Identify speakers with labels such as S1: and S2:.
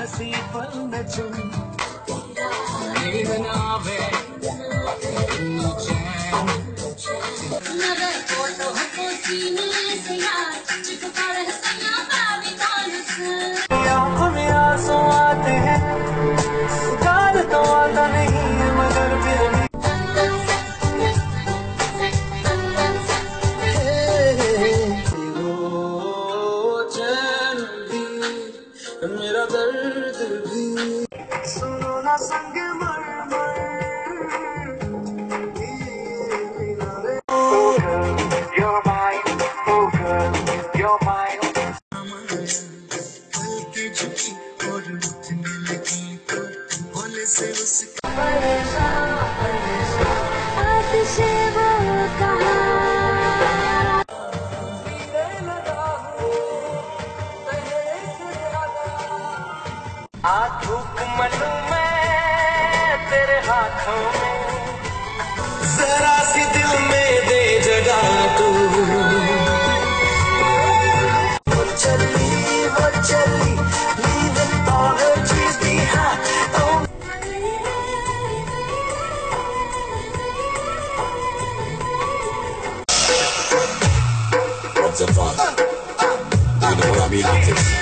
S1: हंसी पल में चुम नींद ना आवे नजर फोटो को सीने से यार चिपका रहे सैया बाबी कौन से आंखों में आंसू आते हैं गाल तो आता नहीं मगर फिर भी मेरा दर्द भी सुनो ना संग मर मर Oh girl, you're mine. Oh girl, you're mine. पल की झुकी और उठने लगी तो बोले से उसका परेशान आतिशे वो कहा धूप मलू मैं तेरे हाथों में जरा सी दिल में दे जगह तू वो चली leaving all her dreams behind oh what's the fun? You know what I mean?